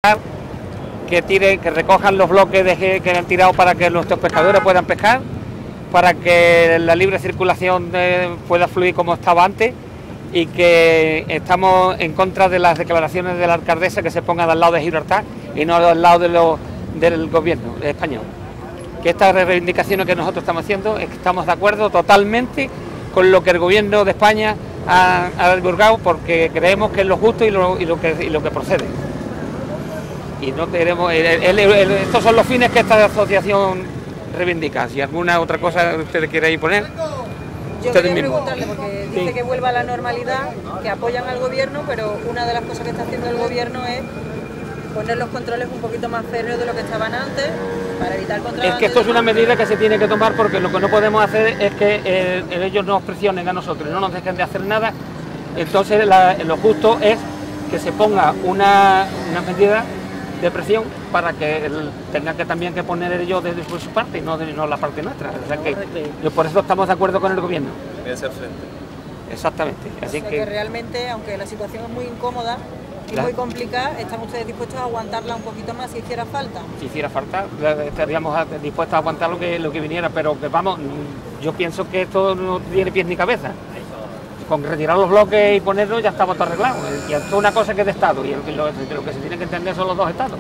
que recojan los bloques que han tirado para que nuestros pescadores puedan pescar, para que la libre circulación pueda fluir como estaba antes, y que estamos en contra de las declaraciones de la alcaldesa que se ponga al lado de Gibraltar y no al lado del gobierno español. Que estas reivindicaciones que nosotros estamos haciendo, es que estamos de acuerdo totalmente con lo que el gobierno de España ha divulgado, porque creemos que es lo justo y lo que procede. Y no queremos, estos son los fines que esta asociación reivindica. Si alguna otra cosa ustedes quieren poner, yo quería preguntarle, porque dice que vuelva a la normalidad, que apoyan al gobierno, pero una de las cosas que está haciendo el gobierno es poner los controles un poquito más férreos de lo que estaban antes, para evitar contrabando. Es que esto es una medida que se tiene que tomar, porque lo que no podemos hacer es que ellos nos presionen a nosotros y no nos dejen de hacer nada. Entonces lo justo es que se ponga una medida de presión para que tengan que también que poner ellos desde su parte y no la parte nuestra. O sea que por eso estamos de acuerdo con el gobierno. Voy a hacer frente. Exactamente. Así o sea que realmente, aunque la situación es muy incómoda y muy complicada, ¿están ustedes dispuestos a aguantarla un poquito más si hiciera falta? Si hiciera falta, estaríamos dispuestos a aguantar lo que viniera, pero que vamos, yo pienso que esto no tiene pies ni cabeza. Con retirar los bloques y ponerlos ya estamos todo arreglados. Y esto es una cosa que es de Estado, y lo que se tiene que entender son los dos Estados.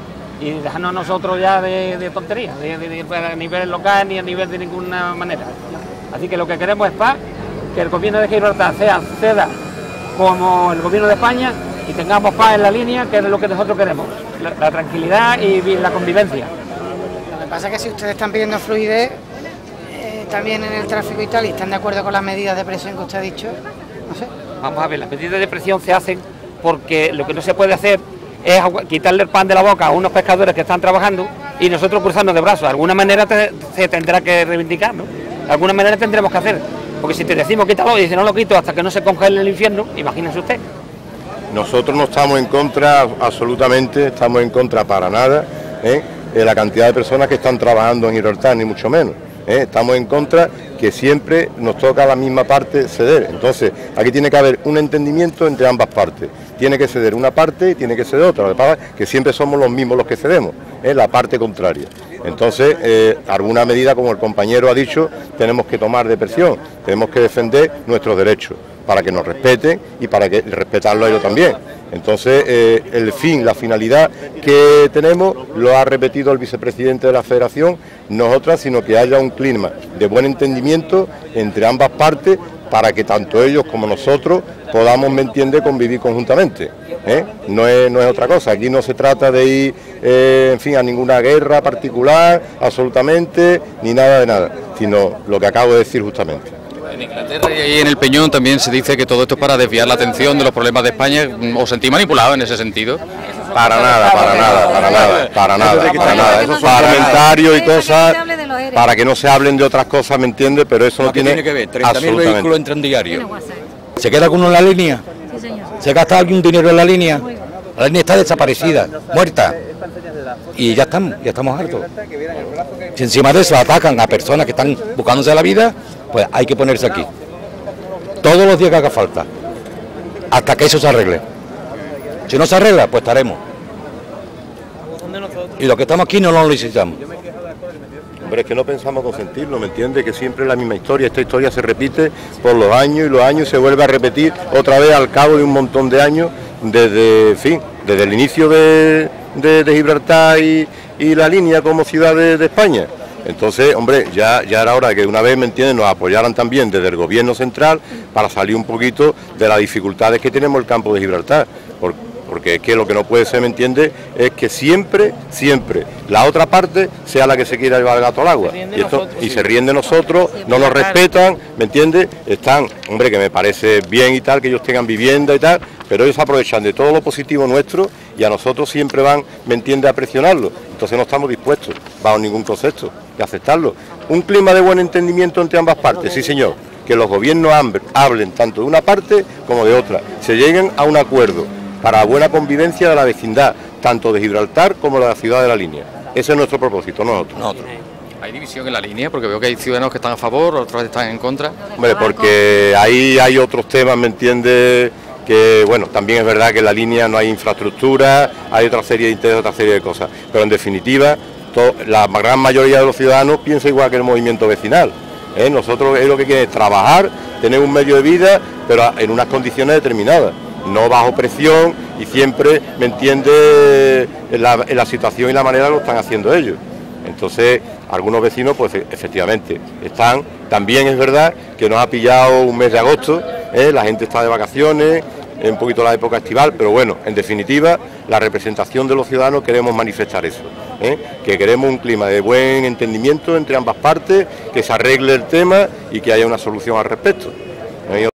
Y dejarnos nosotros ya de tonterías, a nivel local ni a nivel de ninguna manera. Así que lo que queremos es paz, que el gobierno de Gibraltar ceda como el gobierno de España y tengamos paz en la línea, que es lo que nosotros queremos, la tranquilidad y la convivencia. Lo que pasa es que si ustedes están pidiendo fluidez también en el tráfico y tal, y están de acuerdo con las medidas de presión que usted ha dicho, no sé. Vamos a ver, las medidas de presión se hacen porque lo que no se puede hacer es quitarle el pan de la boca a unos pescadores que están trabajando y nosotros cruzarnos de brazos. De alguna manera se tendrá que reivindicar, ¿no? De alguna manera tendremos que hacer, porque si te decimos quítalo y dice no lo quito hasta que no se congele el infierno, imagínese usted. Nosotros no estamos en contra, absolutamente, estamos en contra para nada, de la cantidad de personas que están trabajando en Gibraltar, ni mucho menos. Estamos en contra que siempre nos toca a la misma parte ceder. Entonces, aquí tiene que haber un entendimiento entre ambas partes. Tiene que ceder una parte y tiene que ceder otra. Lo que pasa es que siempre somos los mismos los que cedemos, la parte contraria. Entonces, alguna medida, como el compañero ha dicho, tenemos que tomar de presión. Tenemos que defender nuestros derechos para que nos respeten y para que respetarlo a ellos también. Entonces, la finalidad que tenemos, lo ha repetido el vicepresidente de la Federación, no es otra, sino que haya un clima de buen entendimiento entre ambas partes para que tanto ellos como nosotros podamos, ¿me entiende?, convivir conjuntamente. No es otra cosa, aquí no se trata de ir, a ninguna guerra particular, absolutamente, ni nada de nada, sino lo que acabo de decir justamente. En Inglaterra y ahí en el Peñón también se dice que todo esto es para desviar la atención de los problemas de España. ¿Os sentís manipulados en ese sentido? Para nada. Esos son comentarios y cosas para que no se hablen de otras cosas, ¿me entiende? Pero eso no tiene que ver. 30.000 vehículos entran diario. ¿Se queda alguno en la línea? Sí, señor. ¿Se gasta algún dinero en la línea? La línea está desaparecida, muerta. Y ya estamos hartos. Si encima de eso atacan a personas que están buscándose la vida, pues hay que ponerse aquí. Todos los días que haga falta. Hasta que eso se arregle. Si no se arregla, pues estaremos. Y los que estamos aquí no lo necesitamos. Hombre, es que no pensamos consentirlo, ¿me entiende? Que siempre es la misma historia, esta historia se repite por los años y los años se vuelve a repetir otra vez al cabo de un montón de años, desde el inicio de Gibraltar y la línea como ciudad de España. Entonces, hombre, ya era hora de que una vez, ¿me entienden?, nos apoyaran también desde el gobierno central para salir un poquito de las dificultades que tenemos el campo de Gibraltar. Porque es que lo que no puede ser, ¿me entiende?, es que siempre la otra parte sea la que se quiera llevar el gato al agua. Y se ríen de nosotros, no nos respetan, ¿me entiende? Están, hombre, que me parece bien y tal, que ellos tengan vivienda y tal, pero ellos aprovechan de todo lo positivo nuestro y a nosotros siempre van, ¿me entiende?, a presionarlo. Entonces no estamos dispuestos, bajo ningún concepto, de aceptarlo. Un clima de buen entendimiento entre ambas partes, sí señor, que los gobiernos hablen tanto de una parte como de otra, se lleguen a un acuerdo para la buena convivencia de la vecindad, tanto de Gibraltar como de la ciudad de la línea. Ese es nuestro propósito, nosotros. ¿Hay división en la línea? Porque veo que hay ciudadanos que están a favor, otros están en contra. Hombre, porque ahí hay otros temas, ¿me entiende?, que bueno, también es verdad que en la línea no hay infraestructura, hay otra serie de intereses, otra serie de cosas, pero en definitiva la gran mayoría de los ciudadanos piensa igual que el movimiento vecinal. Nosotros lo que queremos es trabajar, tener un medio de vida, pero en unas condiciones determinadas, no bajo presión, y siempre, me entiende, en la situación y la manera que lo están haciendo ellos. Entonces, algunos vecinos, pues efectivamente, están. También es verdad que nos ha pillado un mes de agosto, la gente está de vacaciones, un poquito la época estival, pero bueno, en definitiva, la representación de los ciudadanos queremos manifestar eso, que queremos un clima de buen entendimiento entre ambas partes, que se arregle el tema y que haya una solución al respecto.